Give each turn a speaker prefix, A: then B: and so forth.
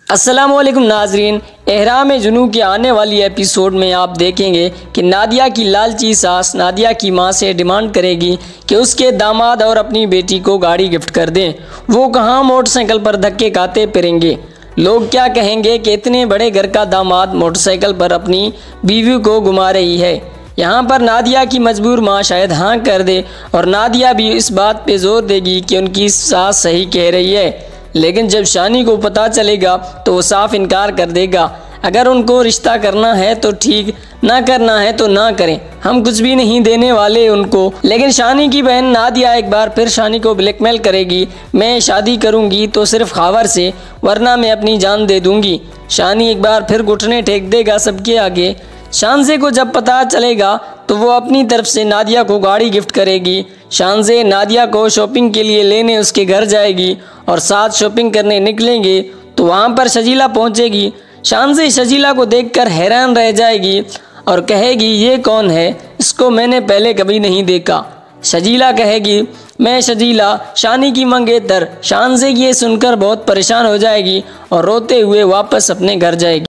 A: अस्सलामुअलैकुम नाजरीन, एहराम जुनू के आने वाली एपिसोड में आप देखेंगे कि नादिया की लालची सास नादिया की मां से डिमांड करेगी कि उसके दामाद और अपनी बेटी को गाड़ी गिफ्ट कर दें। वो कहाँ मोटरसाइकिल पर धक्के खाते फिरेंगे। लोग क्या कहेंगे कि इतने बड़े घर का दामाद मोटरसाइकिल पर अपनी बीवी को घुमा रही है। यहाँ पर नादिया की मजबूर माँ शायद हाँ कर दे और नादिया भी इस बात पे जोर देगी कि उनकी सास सही कह रही है। लेकिन जब शानी को पता चलेगा तो वो साफ इनकार कर देगा। अगर उनको रिश्ता करना है तो ठीक, ना करना है तो ना करें, हम कुछ भी नहीं देने वाले उनको। लेकिन शानी की बहन नादिया एक बार फिर शानी को ब्लैकमेल करेगी, मैं शादी करूंगी तो सिर्फ खावर से, वरना मैं अपनी जान दे दूंगी। शानी एक बार फिर घुटने टेक देगा सबके आगे। शानजे को जब पता चलेगा तो वो अपनी तरफ से नादिया को गाड़ी गिफ्ट करेगी। शानजे नादिया को शॉपिंग के लिए लेने उसके घर जाएगी और साथ शॉपिंग करने निकलेंगे तो वहाँ पर शजीला पहुँचेगी। शानजे शजीला को देखकर हैरान रह जाएगी और कहेगी ये कौन है, इसको मैंने पहले कभी नहीं देखा। शजीला कहेगी मैं शजीला, शानी की मंगेतर। शानजे ये सुनकर बहुत परेशान हो जाएगी और रोते हुए वापस अपने घर जाएगी।